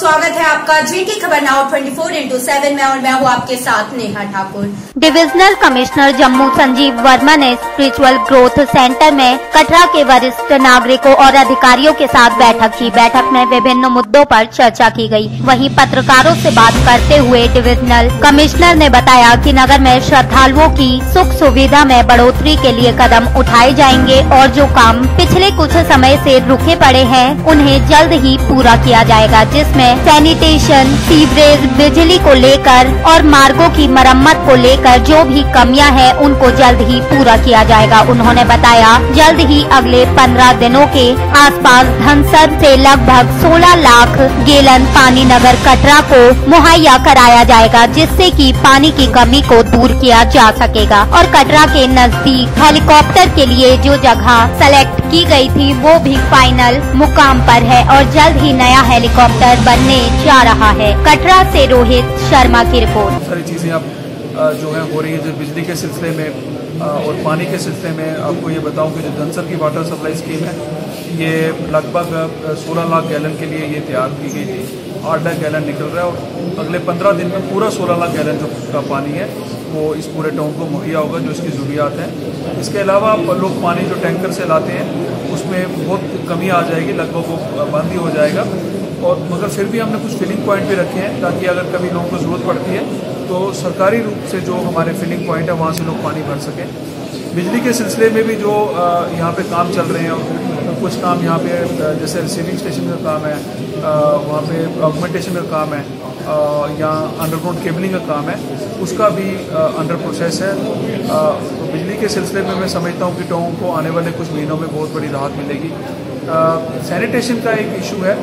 स्वागत है आपका जेके खबर नाउ 24/7 में और मैं हूँ आपके साथ नेहा ठाकुर। डिविजनल कमिश्नर जम्मू संजीव वर्मा ने स्पिरिचुअल ग्रोथ सेंटर में कटरा के वरिष्ठ नागरिकों और अधिकारियों के साथ बैठक की। बैठक में विभिन्न मुद्दों पर चर्चा की गई। वहीं पत्रकारों से बात करते हुए डिविजनल कमिश्नर ने बताया कि नगर में श्रद्धालुओं की सुख सुविधा में बढ़ोतरी के लिए कदम उठाए जाएंगे और जो काम पिछले कुछ समय से रुके पड़े हैं उन्हें जल्द ही पूरा किया जाएगा, जिसमें सैनिटेशन, सीवरेज, बिजली को लेकर और मार्गों की मरम्मत को लेकर जो भी कमियां हैं उनको जल्द ही पूरा किया जाएगा। उन्होंने बताया जल्द ही अगले 15 दिनों के आसपास धनसर से लगभग 16 लाख गैलन पानी नगर कटरा को मुहैया कराया जाएगा, जिससे कि पानी की कमी को दूर किया जा सकेगा। और कटरा के नजदीक हेलीकॉप्टर के लिए जो जगह सेलेक्ट की गई थी वो भी फाइनल मुकाम पर है और जल्द ही नया हेलीकॉप्टर बनने जा रहा है। कटरा से रोहित शर्मा की रिपोर्ट। सारी चीजें अब जो है हो रही है, जो बिजली के सिलसिले में और पानी के सिलसिले में आपको ये बताऊं कि जो धनसर की वाटर सप्लाई स्कीम है ये लगभग 16 लाख गैलन के लिए ये तैयार की गई थी। 8 लाख गैलन निकल रहा है और अगले 15 दिन में पूरा 16 लाख गैलन जो का पानी है वो इस पूरे टाउन को मुहैया होगा, जो इसकी ज़रूरियात हैं। इसके अलावा लोग पानी जो टैंकर से लाते हैं उसमें बहुत कमी आ जाएगी, लगभग वो बंद ही हो जाएगा। और मगर फिर भी हमने कुछ फिलिंग पॉइंट भी रखे हैं ताकि अगर कभी लोगों को ज़रूरत पड़ती है तो सरकारी रूप से जो हमारे फिलिंग पॉइंट है वहाँ से लोग पानी भर सकें। बिजली के सिलसिले में भी जो यहाँ पे काम चल रहे हैं और कुछ काम यहाँ पे जैसे रिसीविंग स्टेशन का काम है, वहाँ पे ऑगमेंटेशन का काम है, यहाँ अंडरग्राउंड केबलिंग का काम है, उसका भी अंडर प्रोसेस है। तो बिजली के सिलसिले में मैं समझता हूँ कि टाउन को आने वाले कुछ महीनों में बहुत बड़ी राहत मिलेगी। सैनिटेशन का एक इशू है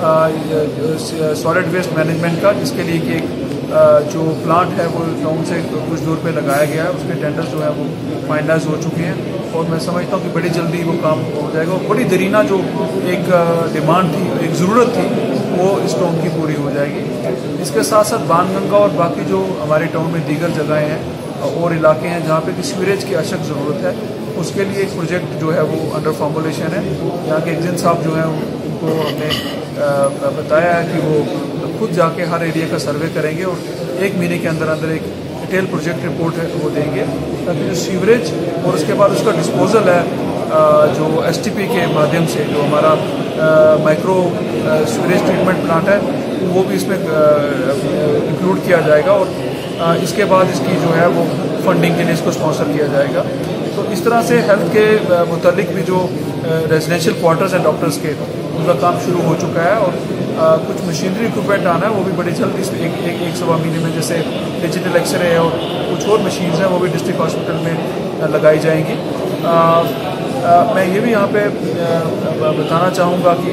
सॉलिड वेस्ट मैनेजमेंट का, जिसके लिए कि एक जो प्लांट है वो टाउन से कुछ दूर पे लगाया गया है, उसके टेंडर्स जो है वो फाइनलाइज हो चुके हैं और मैं समझता हूँ कि बड़ी जल्दी वो काम हो जाएगा। और बड़ी दरीना जो एक डिमांड थी, एक ज़रूरत थी, वो इस टाउन की पूरी हो जाएगी। इसके साथ साथ बाणगंगा और बाकी जो हमारे टाउन में दीगर जगहें हैं और इलाके हैं जहाँ पे कि सीवरेज की अशक ज़रूरत है, उसके लिए एक प्रोजेक्ट जो है वो अंडर फॉर्मुलेशन है। यहाँ के एग्जिन साहब जो हैं उनको हमने बताया है कि वो खुद जाके हर एरिया का सर्वे करेंगे और 1 महीने के अंदर अंदर एक डिटेल प्रोजेक्ट रिपोर्ट है वो देंगे, ताकि जो सीवरेज और उसके बाद उसका डिस्पोजल है जो STP के माध्यम से जो हमारा माइक्रो सीवरेज ट्रीटमेंट प्लांट है वो भी इसमें इंक्लूड किया जाएगा और इसके बाद इसकी जो है वो फंडिंग के लिए इसको स्पॉन्सर किया जाएगा। तो इस तरह से हेल्थ के मुतालिक भी जो रेजिडेंशियल क्वार्टर्स हैं डॉक्टर्स के, उनका काम शुरू हो चुका है और कुछ मशीनरी इक्विपमेंट आना है वो भी बड़ी जल्द इस एक सवा महीने में, जैसे डिजिटल एक्सरे है और कुछ और मशीन्स हैं वो भी डिस्ट्रिक्ट हॉस्पिटल में लगाई जाएंगी। मैं ये भी यहाँ पे बताना चाहूँगा कि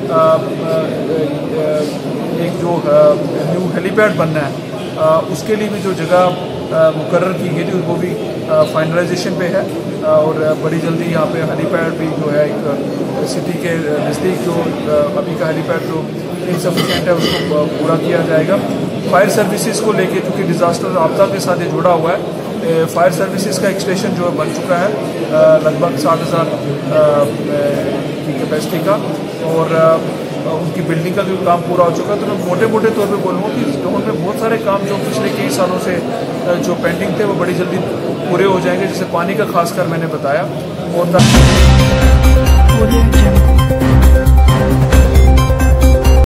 एक जो न्यू हेलीपैड बनना है उसके लिए भी जो जगह मुकर्रर की गई थी वो भी फाइनलाइजेशन पे है और बड़ी जल्दी यहाँ पे हेलीपैड भी जो है एक सिटी के नज़दीक जो अभी का हेलीपैड जो इनसफिशिएंट है उसको पूरा किया जाएगा। फायर सर्विसेज को लेके, चूँकि डिज़ास्टर आपदा के साथ ये जुड़ा हुआ है, फायर सर्विसेज का एक स्टेशन जो है बन चुका है लगभग 60,000 की कैपेसिटी का और उनकी बिल्डिंग का भी काम पूरा हो चुका है। तो मैं मोटे मोटे तौर पे बोलूँगा कि टाउन में बहुत सारे काम जो पिछले कई सालों से जो पेंडिंग थे वो बड़ी जल्दी पूरे हो जाएंगे, जैसे पानी का खासकर मैंने बताया। और